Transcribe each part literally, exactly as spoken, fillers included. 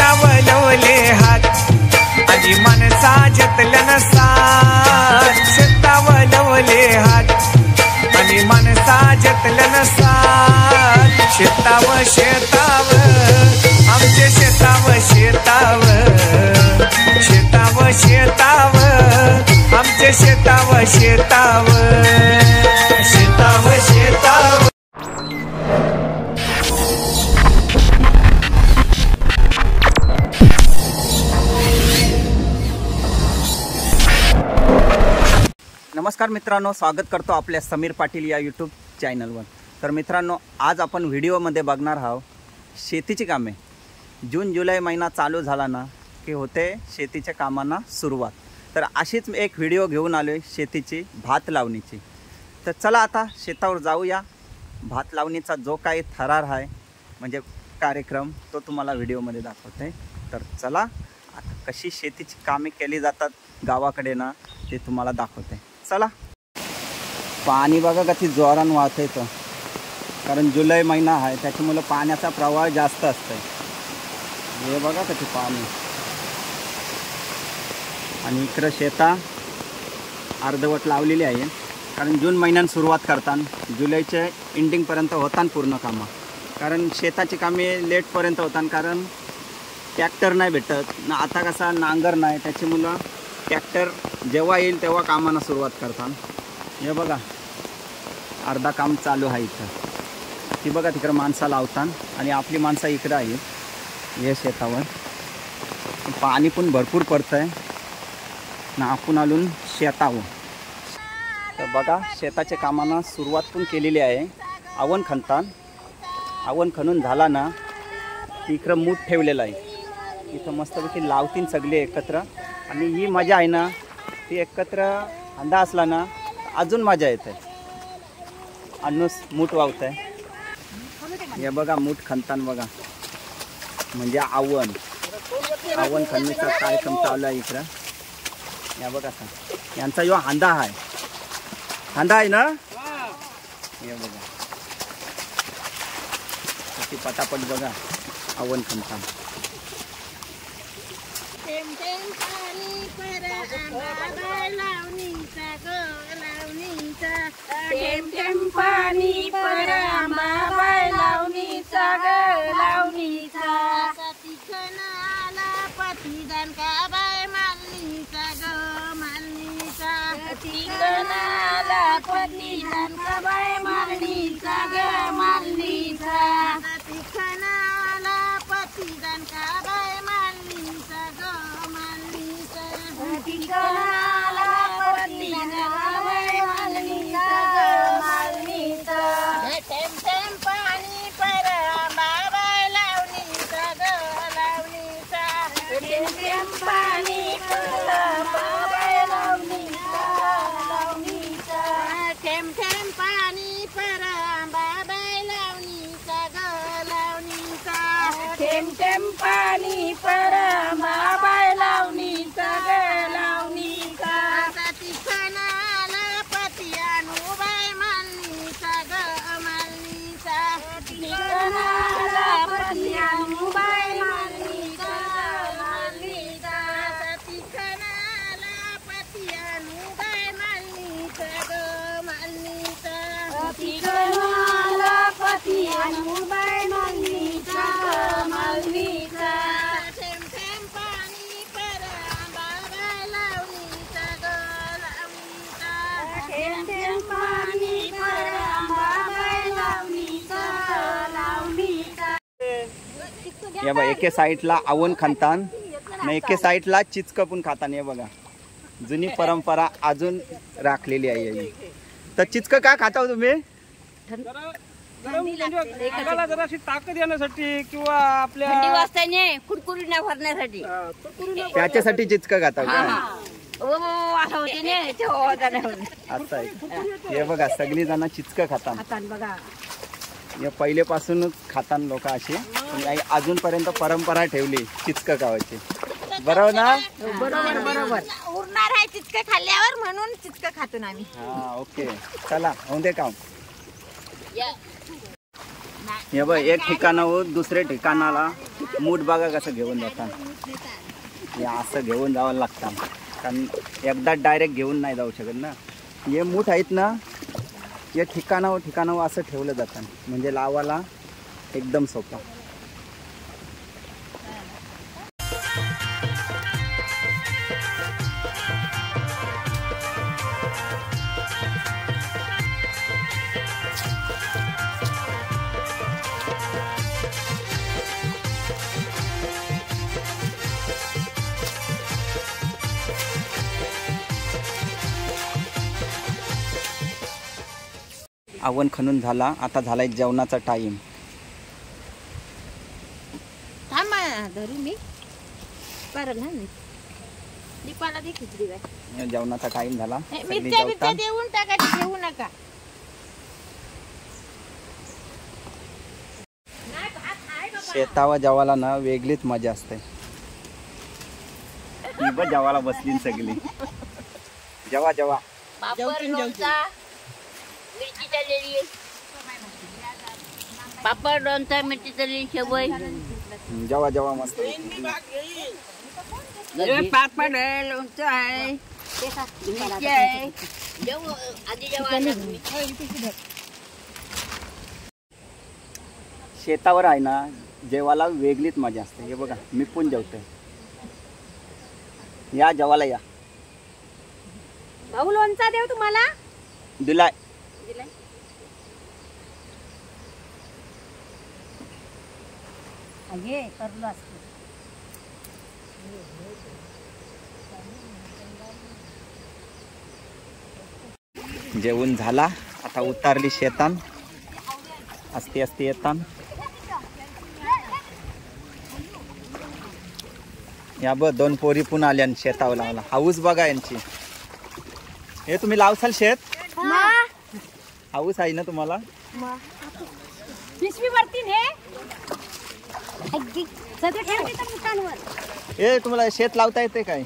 शेतावलवले हात आणि मनसा जतलन साथ शेतावलवले हात आणि मनसा जतलन साथ शेताव शेताव आमचे शेताव शेताव शेताव शेताव आमचे शेताव शेताव शेताव शेताव नमस्कार मित्रांनो, स्वागत करतो आपल्या समीर पाटील या यूट्यूब चॅनलवर। तर मित्रांनो, आज आपण व्हिडिओमध्ये बघणार आहोत शेतीची कामे। जून जुलै महिना चालू झाला ना की होते शेतीच्या कामांना सुरुवात। तर अशीच एक व्हिडिओ घेऊन आलो आहे शेतीची, भात लावणीची। तर चला आता शेतावर जाऊया। भात लावणीचा जो काही थरार आहे म्हणजे कार्यक्रम तो तुम्हाला व्हिडिओमध्ये दाखवते। तर चला आता कशी शेतीची कामे केली जातात गावाकडे ना ते तुम्हाला दाखवते। चला। पाणी बघा किती जोरान वाहतंय तो, कारण जुलै महिना आहे त्याच्यामुळे पाण्याचा प्रवाह जास्त असतोय। हे बघा किती पाणी, आणि इकडं शेता अर्धवट लावलेली आहे, कारण जून महिन्यात सुरुवात करतात जुलैच्या एंडिंगपर्यंत होतात पूर्ण कामं। कारण शेताची कामे लेटपर्यंत होतात, कारण ट्रॅक्टर नाही भेटत ना, आता कसा नांगर नाही त्याच्यामुळं ट्रॅक्टर जेव्हा येईल तेव्हा कामांना सुरुवात करतात। हे बघा अर्धा काम चालू आहे इथं, ती बघा तिकडं माणसं लावतात आणि आपली माणसं इकडं आहेत या शेतावर। पाणी पण भरपूर पडतं आहे ना, आपण आलून शेतावर। तर बघा शेताच्या कामांना सुरुवात पण केलेली आहे। आवण खणतात, आवण खणून झाला ना इकडं मूठ ठेवलेला आहे, इथं मस्तपैकी लावतील सगळे एकत्र। आणि ही मजा आहे ना ती एकत्र अंदा असला ना अजून मजा येते। अन्नूस मूठ वावत आहे, हे बघा मूठ खणतान बघा, म्हणजे आवण आवण खणणीचा कार्यक्रम चालू आहे इकडं। या बघा सा यांचा जो हांदा आहे, हांदा आहे ना, हे बघा किती पटापट बघा आवण खणतान। टेम टेम पाणी परामा बाय लावणीचा ग लावणीचा तिकनाला पतिदान का बाय मालनीचा ग मालनीचा तिकनाला पतिदान का बाय मालनीचा ग मालनीचा तिकनाला पतिदान का बाय मालनीचा ग मालनीचा तिकनाला पतिदान का बाय मालनीचा ग मालनीचा टेम टेम पाणी परामा बाय लावणीचा ग लावणीचा टेम टेम पाणी परामा बाय लावणीचा लावणीचा टेम टेम पाणी परामा बाय लावणीचा ग लावणीचा टेम टेम पाणी परामा बाय लावणीचा ग लावणीचा तिकनाला पतियानु बाय मालनीचा ग मालनीचा तिकनाला पतियानु बाय मालनीचा मालनीचा तिकनाला पतियानु बाय मालनीचा ग मालनीचा तिकनाला पतियानु बाय मालनीचा ग मालनीचा टेम टेम पाणी परामा बाय लावणीचा ग लावणीचा टेम टेम पाणी परामा बाय लावणीचा लावणीचा। हे बघा एके साईडला आवण खणतात ना, एके साईडला चिचकं पण खातात। हे बघा जुनी परंपरा अजून राखलेली आहे। तर चिचकं का खाता तुम्ही? अंगाला जराशी ताकद येण्यासाठी किंवा आपल्या थंडी वाजताने कुडकुडी न भरण्यासाठी त्याच्यासाठी चिचकं खाता का? ओ असं होते ने ते होता नाही असं आहे। हे बघा सगळी जण चिचकं खातात, खातान बघा। हे पहिलेपासूनच खातात लोक अशी, अजूनपर्यंत परंपरा ठेवली चिचकं खावायची। बरोबर ना? बरोबर बरोबर उरणार आहे चिचकं खाल्ल्यावर, म्हणून चिचकं खातो आम्ही। हा ओके, चला होऊन दे काम। हे बघ एक ठिकाणाहून दुसऱ्या ठिकाणाला मूठ बघा कसं घेऊन जातात. हे असं घेऊन जावं लागतं कारण एकदा डायरेक्ट घेऊन नाही जाऊ शकत ना. हे मूठ आहेत ना हे ठिकाणावर ठिकाणावर असं ठेवलं जातं म्हणजे लावायला एकदम सोपं. आवण खणून झाला. आता झालाय जेवणाचा टाईम. थांबा धरू मी बरं ना दीपाला दे खिचडी बाय. जेवणाचा टाईम झाला. मिरच्या मिरच्या देऊन टाकायची घेऊ नका. शेतावर जेवायला ना वेगळीच मजा असते. ही बघ जेवायला बसली सगळी. जेवा जेवा. पापड लोणचा मिरची तळलेली पापड लोणचा मिरची तळलेली शेवई जेवा जेवा मस्त. पापड आहे लोणचं आहे मिरची आहे. जेव आधी जेव्हा शेतावर आहे ना जेवायला वेगळीच मजा असते. हे बघा मी पण जेवतोय. या जेवायला या. भाऊ लोणचा देऊ तुम्हाला दिलाय. अगे करलो असतो. जेवण झाला. आता उतारली शेतान. असते असते येतान या ब दोन पोरी पण आल्या शेतावर लावला. हाऊस बघा यांची. हे तुम्ही लावसाल शेत हाऊस आहे ना तुम्हाला. पिशवी वरती ने हे तुम्हाला शेत लावता येते काय.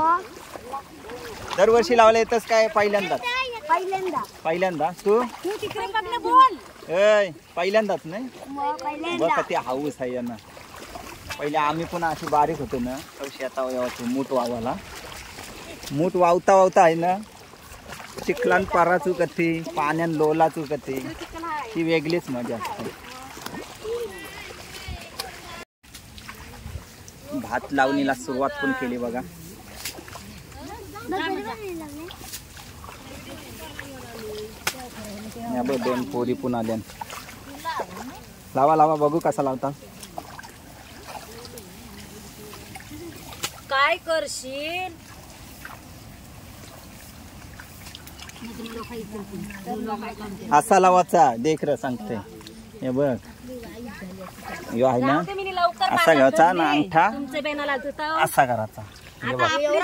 दरवर्षी लावला येतच काय पहिल्यांदाच. पहिल्यांदा पहिल्यांदा तू तू तिकडे बघ बोल. ए पहिल्यांदाच नाही पहिल्यांदा बघ ते हाऊस आहे ना. पहिले आम्ही पण अशी बारीक होतो ना तर शेतावर यावं मूठ वावाला. मूठ वावता वावता आहे ना चिखलान पाराचू कथी पाण्यान लोलाचू कथी ही वेगळीच मजा असते. भात लावणीला सुरुवात पण केली बघा. या बघ दोन पोरी पण आल्या. लावा लावा बघू कसा लावता. काय करशील असा लावाचा देख र सांगते. हे बघ यो आहे ना असा घ्यायचा ना अंगठा असा करायचा. हे बघ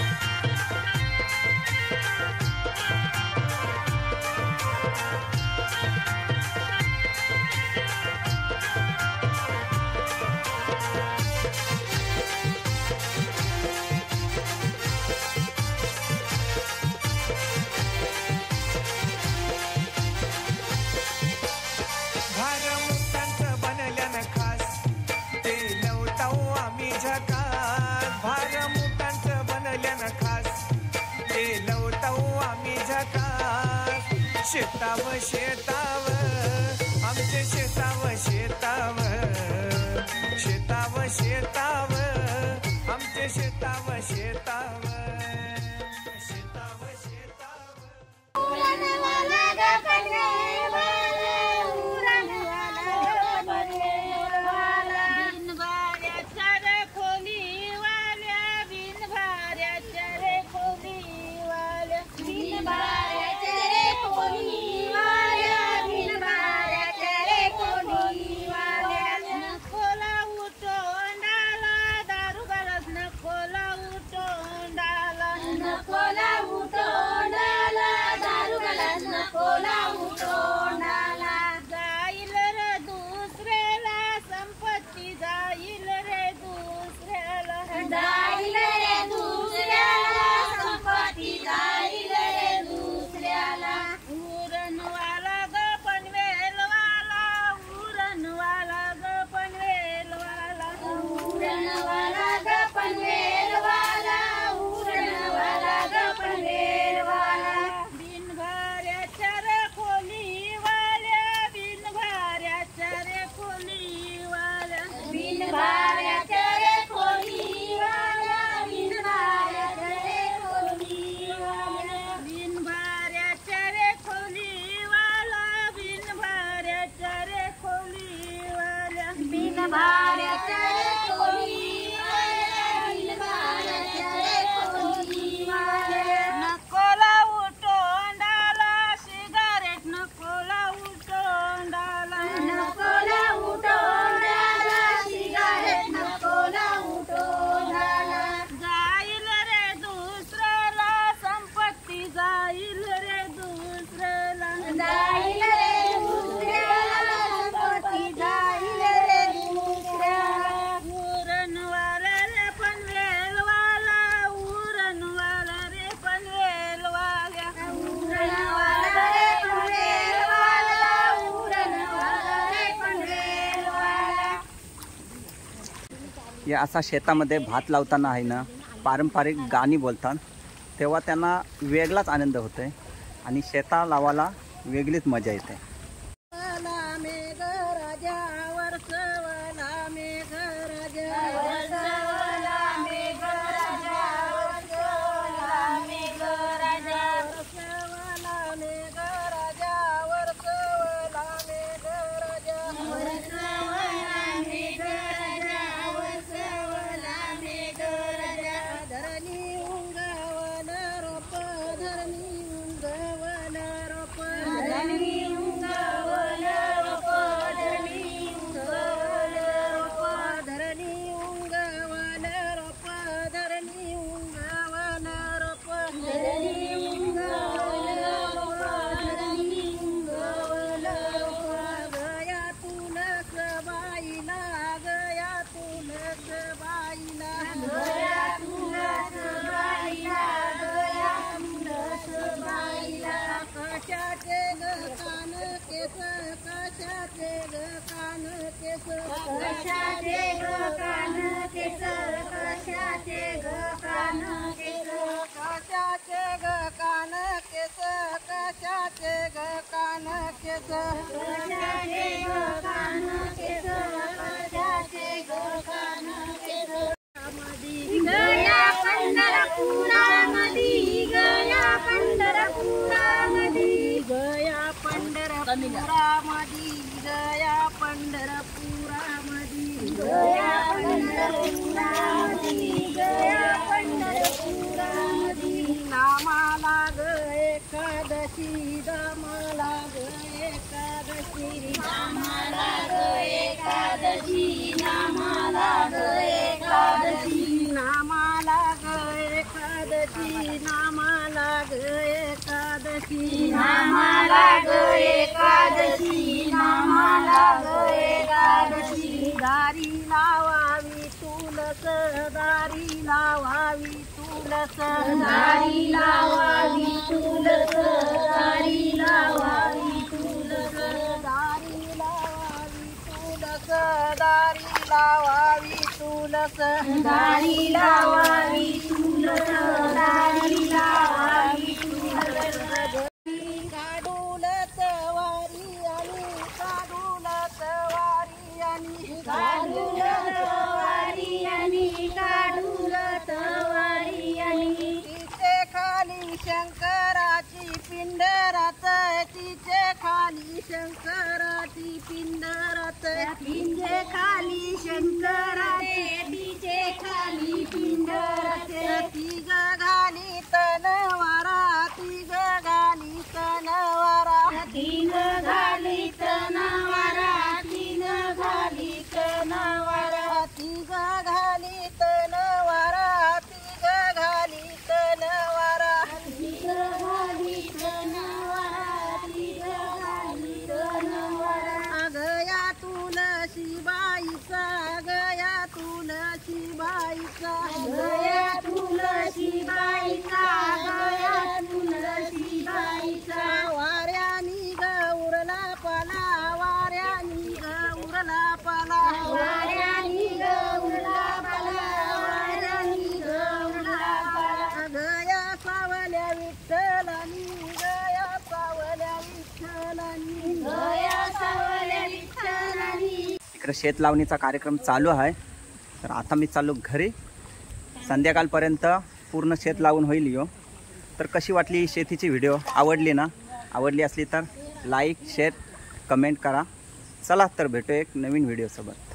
शेताव शेताव आमचे शेताव शेताव शेताव शेताव आमचे शेताव शेताव शेताव खोला उठो हे असा शेतामध्ये भात लावताना आहे ना पारंपरिक गाणी बोलतात, तेव्हा त्यांना वेगळाच आनंद होतो आहे आणि शेता लावायला वेगळीच मजा येते. पंढरपुरामधी गया पंढरपुरामधी गया पंढरपुरामधी गया पंढरपुरामधी नामाला ग एकादशी नामाला ग एकादशी नामाला ग एकादशी नामाला ग एकादशी नामाला ग एकादशी नामाला ग एकादशी नामाला ग एकादशी नामाला ग एकादशी दारी लावावी तुलस दारी लावावी तुलस दारी लावावी तुलस दारी लावावी तुलस दारी लावावी तुलस दारी लावावी तुलस दारी लावावी तुलस दारी लावावी तुलस काढूलत वारी आणि काढूलत वारी आणि काढूलत वारी आणि काढूलत वारी आणि तिचे खाली शंकराची पिंड राहत तिचे खाली शंकराची पिंड राहत तिचे खाली शंकराचे तिचे खाली पिंड राहते ती ग घाली तनवारा ती ग घाली तनवारा तीन घाली तनवारा तीन घाली तनवारा तीग घाली तनवारा तीग घाली तनवारा तीग घाली तनवारा तीग घाली तनवारा गया तुलसी बाईचा गया तुलसी बाईचा गया तुलसी बाईचा गया तुलसी बाईचा वाऱ्यानी गौरला पाला वाऱ्यानी गौरला पाला वाऱ्यानी गौरला पाला वाऱ्यानी गौरला पाला गया सावल्या विठ्ठलानी गया सावल्या विठ्ठलानी गया सावल्या विठ्ठलानी. इकडे शेत लावणीचा कार्यक्रम चालू आहे, तर आता मी चाललो घरी. संध्याकाळपर्यंत पूर्ण शेत लावून होईल यो. तर कशी वाटली शेतीची व्हिडिओ? आवडली ना? आवडली असली तर लाईक शेअर कमेंट करा. चला तर भेटू एक नवीन व्हिडिओसोबत.